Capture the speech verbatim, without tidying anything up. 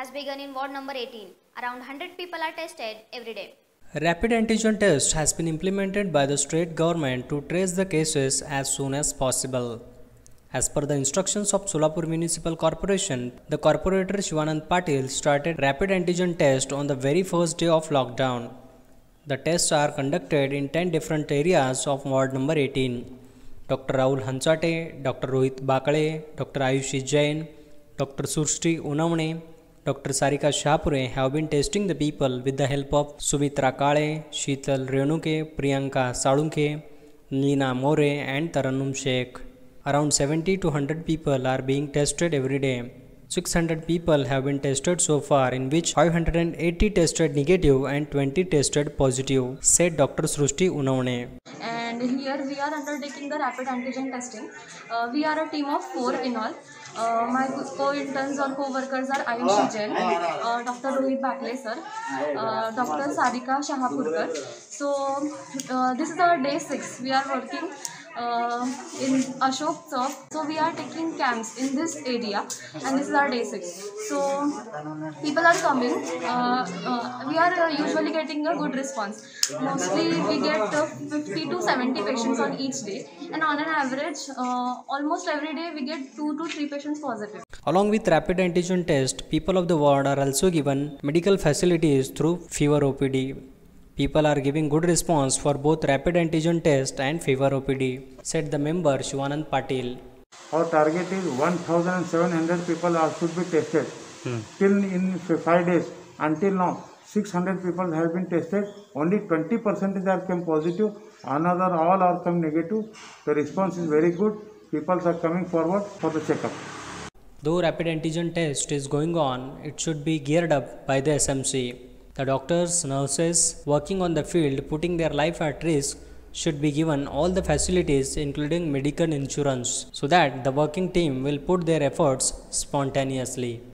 has begun in ward number eighteen. Around one hundred people are tested every day. Rapid antigen test has been implemented by the state government to trace the cases as soon as possible. As per the instructions of Solapur Municipal Corporation, the corporator Shivanand Patil started rapid antigen test on the very first day of lockdown. The tests are conducted in ten different areas of ward number eighteen. Doctor Rahul Hansate, Doctor Rohit Bakale, Doctor Ayushi Jain, Doctor Surshti Unavane, Doctor Sarika Shapure have been testing the people with the help of Sumitra Kale, Sheetal Renuke, Priyanka Sadunke, Neena More and Taranum Sheikh. Around seventy to one hundred people are being tested every day. six hundred people have been tested so far, in which five hundred eighty tested negative and twenty tested positive, said Doctor Srushti Unavane. And here we are undertaking the rapid antigen testing. Uh, we are a team of four in all. Uh, my co-interns or co-workers are Ayushi Jain, uh, Doctor Rohit Bakale sir, uh, Doctor Sarika Shahapurkar. So uh, this is our day six. We are working uh, in Ashok Chowk. So we are taking camps in this area, and this is our day six. So people are coming. Uh, uh, we are uh, usually getting a good response. Mostly we get uh, fifty to seventy patients on each day, and on an average, uh, almost every day we get two to three patients positive. Along with rapid antigen test, people of the ward are also given medical facilities through fever O P D. People are giving good response for both rapid antigen test and fever O P D, said the member Shivanand Patil. Our target is one thousand seven hundred people are should be tested. Hmm. Till in five days, until now, six hundred people have been tested. Only twenty percent are come positive. Another all are come negative. The response is very good. People are coming forward for the checkup. Though rapid antigen test is going on, it should be geared up by the S M C. The doctors, nurses working on the field putting their life at risk should be given all the facilities including medical insurance, so that the working team will put their efforts spontaneously.